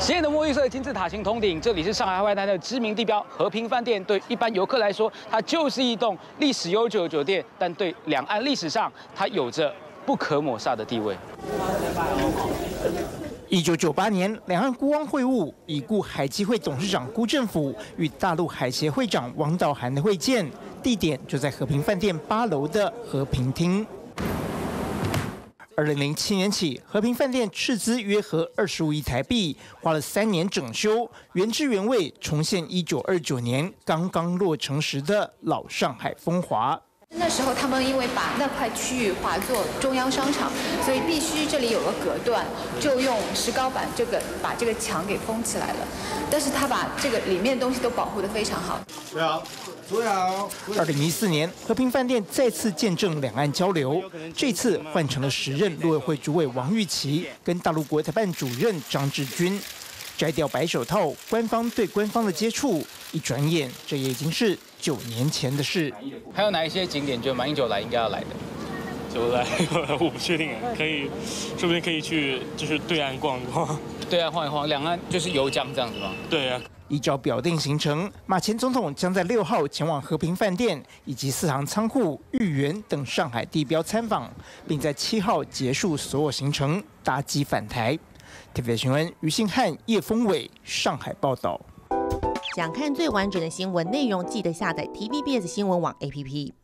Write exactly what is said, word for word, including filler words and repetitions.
鲜艳的墨绿色金字塔形筒顶，这里是上海外滩的知名地标和平饭店。对一般游客来说，它就是一栋历史悠久的酒店，但对两岸历史上，它有着不可抹杀的地位。 一九九八年，两岸孤汪会晤，已故海基会董事长辜振甫与大陆海协会长王道涵的会见，地点就在和平饭店八楼的和平厅。二零零七年起，和平饭店斥资约合二十五亿台币，花了三年整修，原汁原味重现一九二九年刚刚落成时的老上海风华。 那时候他们因为把那块区域划作中央商场，所以必须这里有个隔断，就用石膏板这个把这个墙给封起来了。但是他把这个里面的东西都保护得非常好。对啊， 对啊。二零一四年，和平饭店再次见证两岸交流，这次换成了时任陆委会主委王玉琦跟大陆国台办主任张志军。摘掉白手套，官方对官方的接触，一转眼这也已经是九年前的事。 还有哪一些景点，觉得马英九来应该要来的？ 九来，我不确定，可以，说不定可以去，就是对岸逛逛。 对岸晃一晃，两岸就是游江这样子吗？ 对啊。 依照表定行程，马前总统将在六号前往和平饭店以及四行仓库、豫园等上海地标参访，并在七号结束所有行程，搭机返台。T V B 新闻，于信汉、叶峰伟，上海报道。 想看最完整的新闻内容，记得下载 T V B S 新闻网 A P P。